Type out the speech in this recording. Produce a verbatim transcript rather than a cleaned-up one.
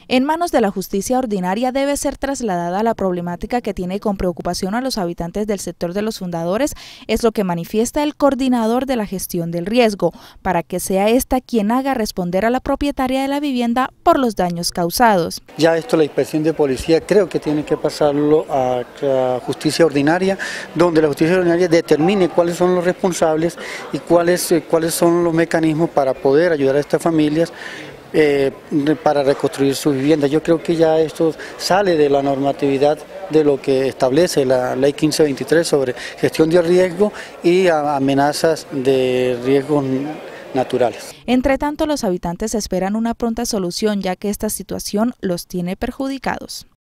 En manos de la justicia ordinaria debe ser trasladada la problemática que tiene con preocupación a los habitantes del sector de Los Fundadores, es lo que manifiesta el coordinador de la gestión del riesgo, para que sea esta quien haga responder a la propietaria de la vivienda por los daños causados. Ya esto, la inspección de policía, creo que tiene que pasarlo a la justicia ordinaria, donde la justicia ordinaria determine cuáles son los responsables y cuáles, cuáles son los mecanismos para poder ayudar a estas familias Eh, para reconstruir su vivienda. Yo creo que ya esto sale de la normatividad de lo que establece la ley quince veintitrés sobre gestión de riesgo y amenazas de riesgos naturales. Entre tanto, los habitantes esperan una pronta solución, ya que esta situación los tiene perjudicados.